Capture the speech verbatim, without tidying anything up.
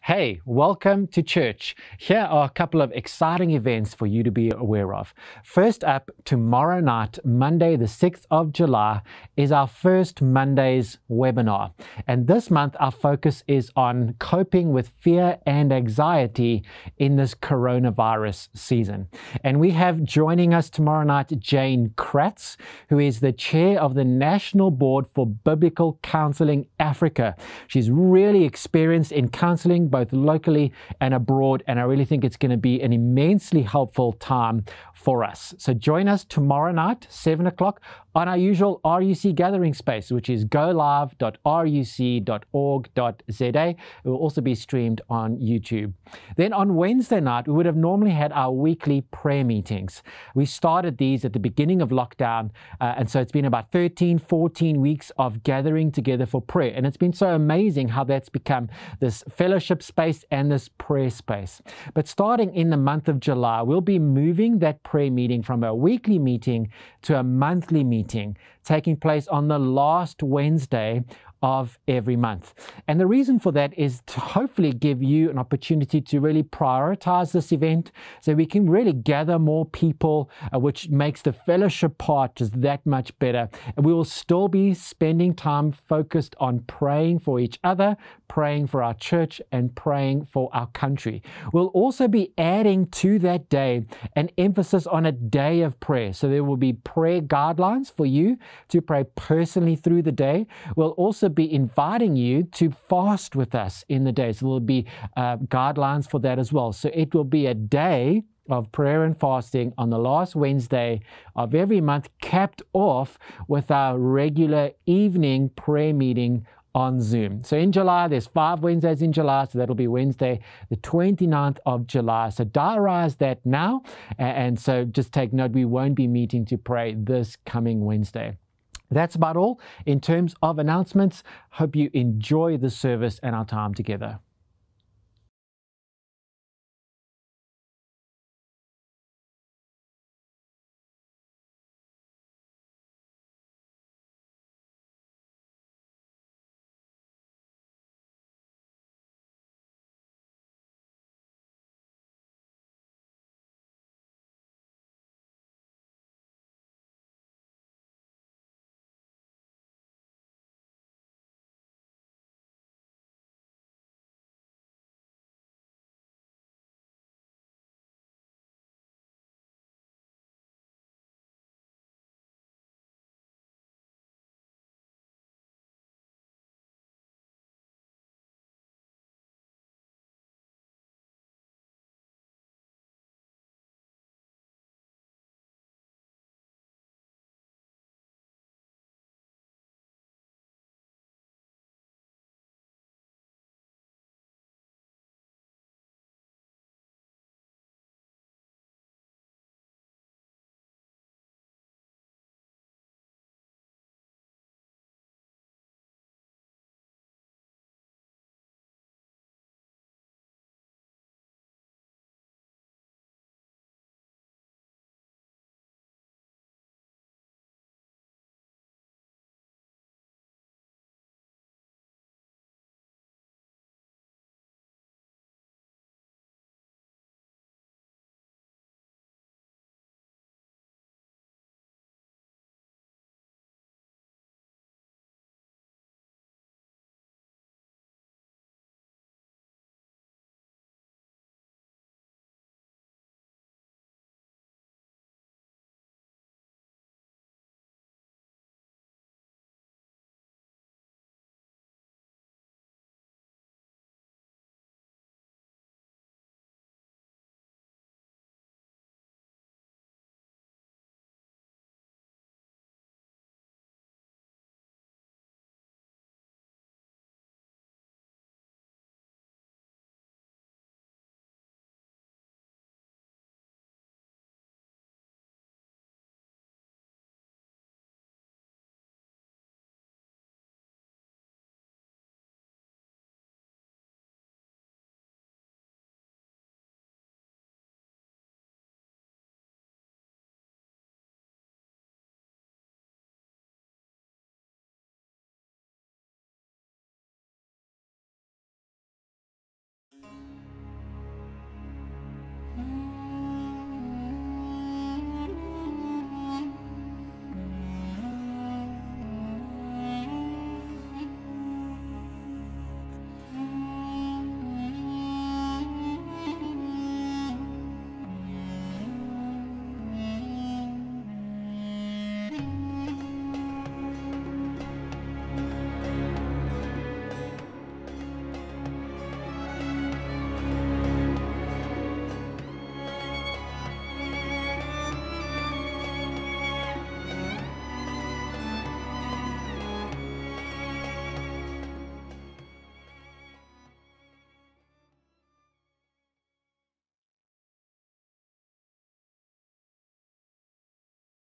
Hey, welcome to church. Here are a couple of exciting events for you to be aware of. First up, tomorrow night, Monday the sixth of July, is our first Monday's webinar. And this month, our focus is on coping with fear and anxiety in this coronavirus season. And we have joining us tomorrow night, Jane Kratz, who is the chair of the National Board for Biblical Counseling Africa. She's really experienced in counseling both locally and abroad, and I really think it's going to be an immensely helpful time for us. So join us tomorrow night, seven o'clock, on our usual R U C gathering space, which is go live dot r u c dot org dot z a. It will also be streamed on YouTube. Then on Wednesday night, we would have normally had our weekly prayer meetings. We started these at the beginning of lockdown, uh, and so it's been about thirteen, fourteen weeks of gathering together for prayer. And it's been so amazing how that's become this fellowship space and this prayer space. But starting in the month of July, we'll be moving that prayer meeting from a weekly meeting to a monthly meeting. Meeting taking place on the last Wednesday of every month. And the reason for that is to hopefully give you an opportunity to really prioritize this event so we can really gather more people, uh, which makes the fellowship part just that much better. And we will still be spending time focused on praying for each other, praying for our church, and praying for our country. We'll also be adding to that day an emphasis on a day of prayer. So there will be prayer guidelines for you to pray personally through the day. We'll also be inviting you to fast with us in the day. So there will be uh, guidelines for that as well. So it will be a day of prayer and fasting on the last Wednesday of every month, capped off with our regular evening prayer meeting on Zoom. So in July, there's five Wednesdays in July, so that'll be Wednesday, the twenty-ninth of July. So diarize that now, and so just take note, we won't be meeting to pray this coming Wednesday. That's about all in terms of announcements. Hope you enjoy the service and our time together.